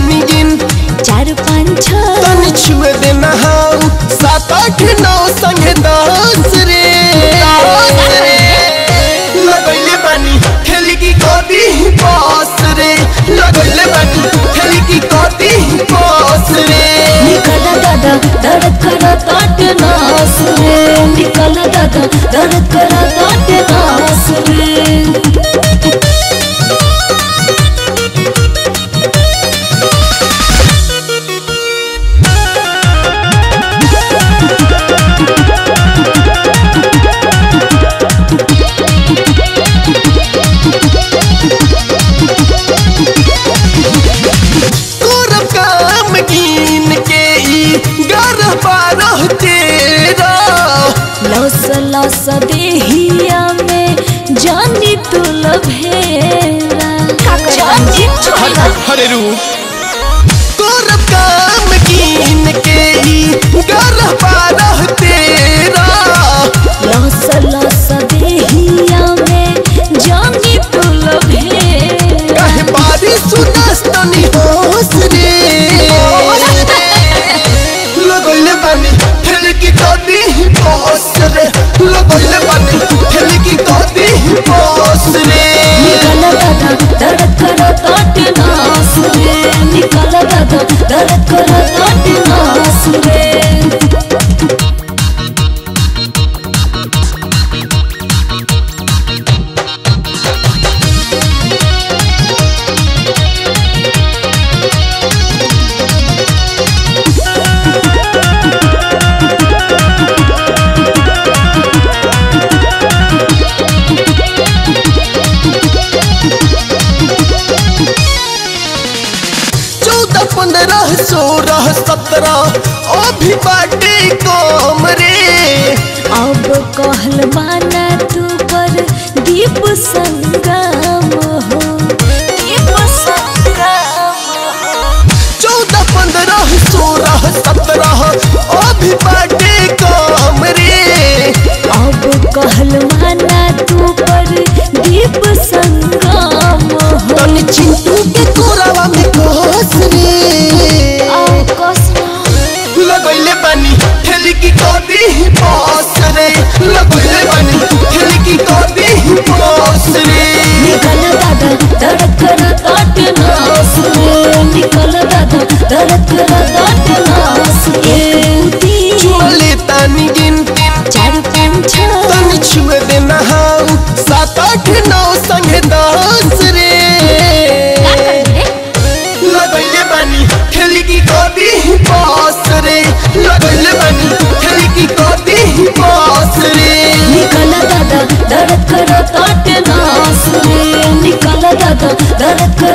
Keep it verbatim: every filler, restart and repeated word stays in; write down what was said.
तानी गिन चार पाँच छः तनी छुए देना हाउ सात आठ नौ संगे दस रे लगैले बानी खेली की कदी बस रे लगैले बानी खेली की कदी बस रे निकला दादा दर्द करा काट नास रे निकला दादा दर्द करा काट नास रे लौस लौस देहिया में जानी तू लभेरा जानी छोड़ा हरे रूप तोर काम कीन के ही गरह पारह तेरा लौस लौस देहिया में जानी तू लभेरा कहे बारिश सुनस्तनी होस रे लगैले बानी खेल की कदी बस रे लगैले बानी खेल की कदी बस रे निकला दादा दर्द करा काट नास रे निकला दादा दर्द करा काट नास रे पंद्रह सोलह सत्रह अभी बाटे कम रे अब कहल माना तू पर दीप संगम हो दीप संगम हो चौदह पंद्रह सोलह सत्रह अभी बाटे कम रे अब कहल माना तू पर दीप संगम हो तनी चिंटू के कोरावा में कोस रे लगैले बानी खेली की कदी बस रे लगैले बानी खेली की कदी बस रे निकला दादा दर्द करा काट नास रे निकला दादा दर्द करा काट नास रे चुले तानी गिन चार पाँच छः तनी छुए देना हाउ सात आठ नौ संगे दस रे लगैले बानी खेली की कदी बस रे लगैले बानी खेली की कदी बस रे निकला दादा दर्द करा काट नास रे निकला दादा दर्द